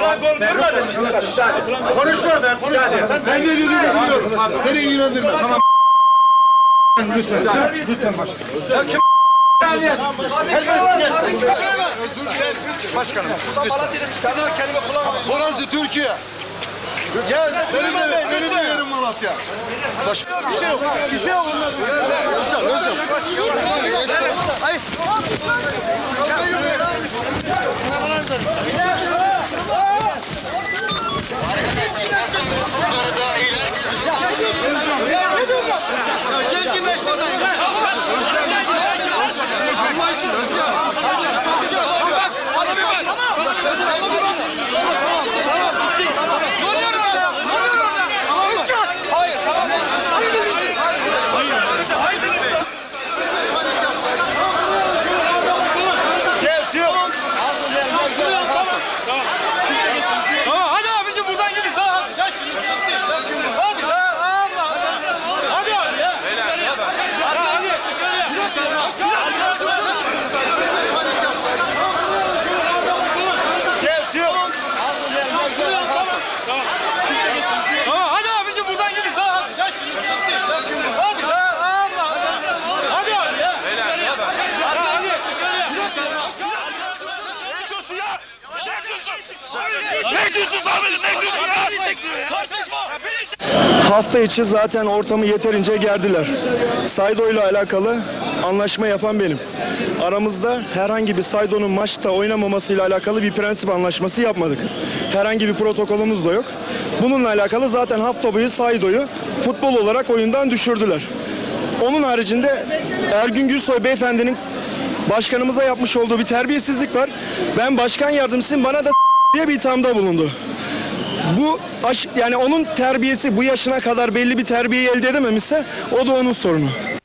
Konuşma ben konuşma. Sen ne dediğini biliyorum. Seni ilgilendirmez. Tamam. Lütfen başkanım. Başkanım. Burası Türkiye. Gel, benim de yerim Malatya. Başka bir şey yok. Bir şey yok. Özlem. Hayır. Hafta içi zaten ortamı yeterince gerdiler. Saydo ile alakalı anlaşma yapan benim. Aramızda herhangi bir Saydo'nun maçta oynamamasıyla alakalı bir prensip anlaşması yapmadık. Herhangi bir protokolümüz de yok. Bununla alakalı zaten hafta boyu Saydo'yu futbol olarak oyundan düşürdüler. Onun haricinde Ergün Gürsoy beyefendinin başkanımıza yapmış olduğu bir terbiyesizlik var. Ben başkan yardımcısıyım, bana da diye bir ithamda bulundu. Bu yani onun terbiyesi bu yaşına kadar belli bir terbiyeyi elde edememişse o da onun sorunu.